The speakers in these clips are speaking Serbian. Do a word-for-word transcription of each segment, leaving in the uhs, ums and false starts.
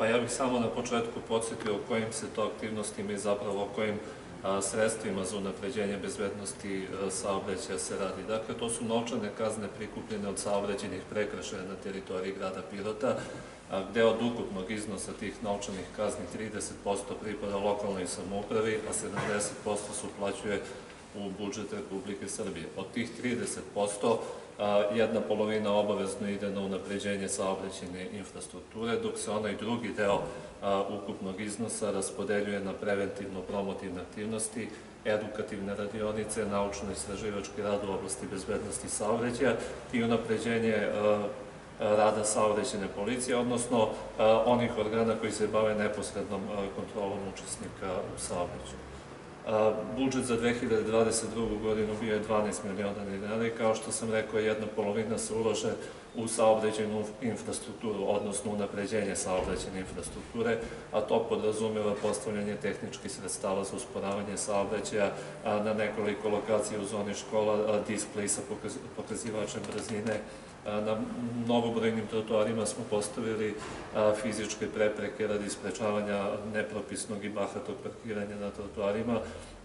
Pa ja bih samo na početku podsjetio o kojim se to aktivnostima i zapravo o kojim sredstvima za unapređenje bezbednosti saobraćaja se radi. Dakle, to su novčane kazne prikupljene od saobraćajnih prekršaja na teritoriji grada Pirota, gde od ukupnog iznosa tih novčanih kazni trideset posto pripada lokalnoj samoupravi, a sedamdeset posto se uplaćuje u budžet Republike Srbije. Od tih trideset posto jedna polovina obavezno ide na unapređenje saobraćajne infrastrukture, dok se onaj drugi deo ukupnog iznosa raspodeljuje na preventivno-promotivne aktivnosti, edukativne radionice, naučno-istraživački rad u oblasti bezbednosti saobraćaja i unapređenje rada saobraćajne policije, odnosno onih organa koji se bave neposrednom kontrolom učesnika u saobraćaju. Budžet za dve hiljade dvadeset drugu. godinu bio je dvanaest miliona dinara i kao što sam rekao, jedna polovina se ulaže u saobraćajnu infrastrukturu, odnosno unapređenje saobraćajne infrastrukture, a to podrazumeva postavljanje tehničkih sredstava za usporavanje saobraćaja na nekoliko lokacija u zoni škola, displej sa pokazivačem brzine. Na mnogobrojnim trotoarima smo postavili fizičke prepreke radi sprečavanja nepropisnog i bahatog parkiranja na trotoarima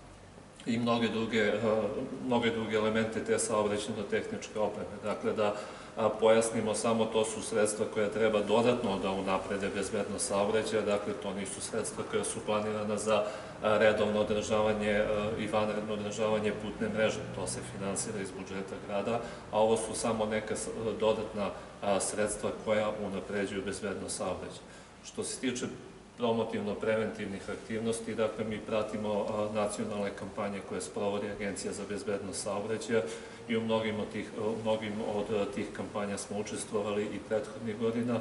i mnoge druge, mnoge druge elemente te saobraćajno-tehničke opreme. Dakle, da pojasnimo, samo to su sredstva koja treba dodatno da unaprede bezbednost saobraćaja, dakle, to nisu sredstva koja su planirana za redovno održavanje i vanredno održavanje putne mreže, to se finansira iz budžeta grada, a ovo su samo neka dodatna sredstva koja unapređuju bezbednost saobraćaja. Što se tiče promotivno-preventivnih aktivnosti, dakle, mi pratimo nacionalne kampanje koje sprovodi Agencija za bezbednost saobraćaja i u mnogim od tih, mnogim od tih kampanja smo učestvovali i prethodnih godina,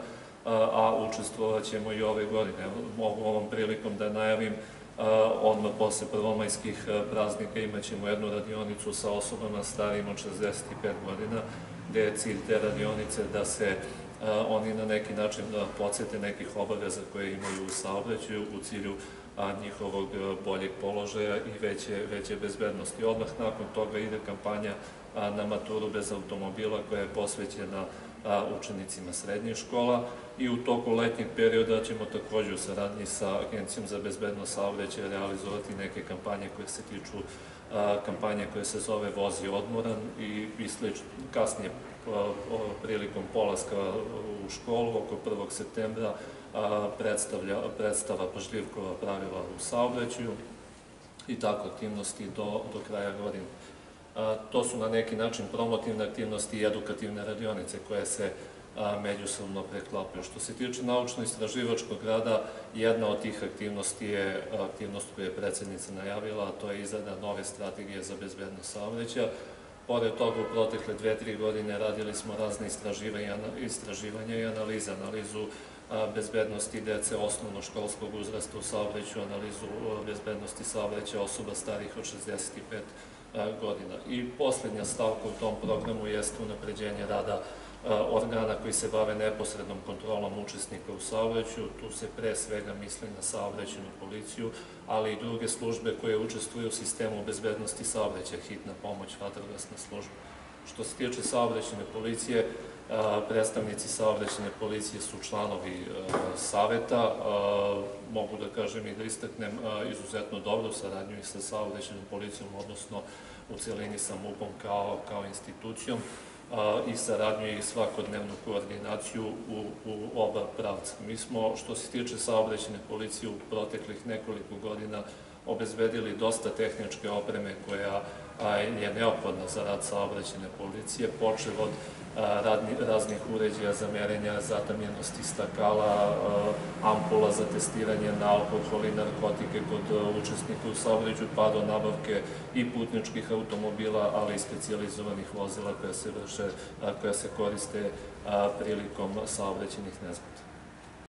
a učestvovat ćemo i ove godine. Mogu ovom prilikom da najavim, odmah posle prvomajskih praznika imat ćemo jednu radionicu sa osobama starijim od šezdeset pet godina, gde je cilj te radionice da se oni na neki način podsjete nekih obaveza koje imaju u saobraćaju u cilju njihovog boljeg položaja i veće bezbednosti. Odmah nakon toga ide kampanja na maturu bez automobila koja je posvećena učenicima srednjih škola i u toku letnjeg perioda ćemo također u saradnji sa Agencijom za bezbednost saobraćaja realizovati neke kampanje koje se tiču kampanje koja se zove Vozi odmoran i slično. Kasnije, prilikom polaska u školu, oko prvog septembra, predstava Pažljivkova pravila u saobraćaju i tako aktivnosti do kraja godine. To su na neki način promotivne aktivnosti i edukativne radionice koje se međusobno preklapaju. Što se tiče naučno-istraživačkog rada, jedna od tih aktivnosti je aktivnost koju je predsednica najavila, a to je izrada nove strategije za bezbednost saobraćaja. Pored toga, u protekle dve, tri godine radili smo razne istraživanja i analize, analizu bezbednosti dece osnovnoškolskog uzrasta u saobraćaju, analizu bezbednosti saobraćaja osoba starijih od šezdeset pet godina. I poslednja stavka u tom programu jeste unapređenje rada organa koji se bave neposrednom kontrolom učesnika u saobraćaju. Tu se pre svega misli na saobraćajnu policiju, ali i druge službe koje učestvuju u sistemu bezbednosti saobraćaja, hitna pomoć, vatrogasna služba. Što se tiče saobraćajne policije, predstavnici saobraćajne policije su članovi saveta. Mogu da kažem i da istaknem izuzetno dobru saradnju i sa saobraćajnom policijom, odnosno u celini sa MUP-om kao institucijom i saradnju i svakodnevnu koordinaciju u oba pravca. Mi smo, što se tiče saobraćajne policije, u proteklih nekoliko godina obezbedili dosta tehničke opreme koja je neophodna za rad saobraćajne policije, počev od raznih uređaja za merenja zatamljenosti stakala, ampula za testiranje na alkohol i narkotike kod učesnika u saobraćaju, pa do nabavke i putničkih automobila, ali i specijalizovanih vozila koja se koriste prilikom saobraćajnih nezgoda.